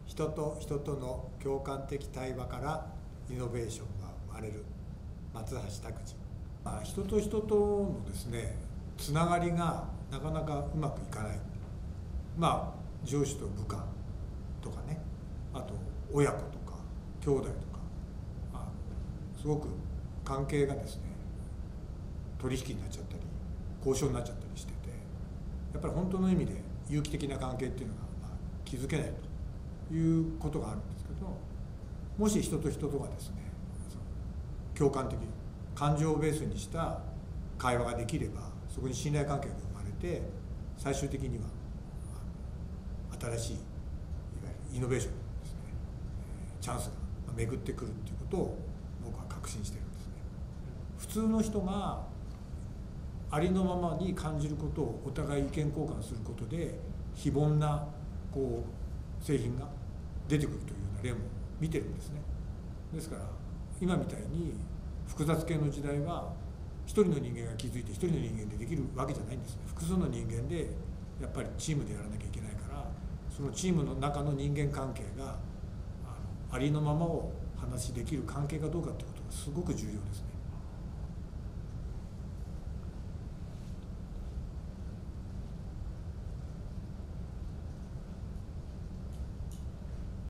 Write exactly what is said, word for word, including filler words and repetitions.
人と人との共感的対話からイノベーションが生まれる。松橋拓司。まあ、人と人とのですねつながりがなかなかうまくいかない。まあ上司と部下とかね、あと親子とか兄弟とか、あすごく関係がですね取引になっちゃったり交渉になっちゃったりしてて、やっぱり本当の意味で有機的な関係っていうのが、まあ、築けないということがあるんですけど、もし人と人とがですね共感的感情をベースにした会話ができれば、そこに信頼関係が生まれて、最終的には新しいいわゆるイノベーションですね、チャンスが巡ってくるっていうことを僕は確信してるんですね。普通の人がありのままに感じることをお互い意見交換することで非凡なこう製品が出てくるというような例も見てるんですね。ですから今みたいに複雑系の時代は一人の人間が気づいて一人の人間でできるわけじゃないんですね。複数の人間でやっぱりチームでやらなきゃいけないから、そのチームの中の人間関係があのありのままを話しできる関係かどうかってことがすごく重要ですね。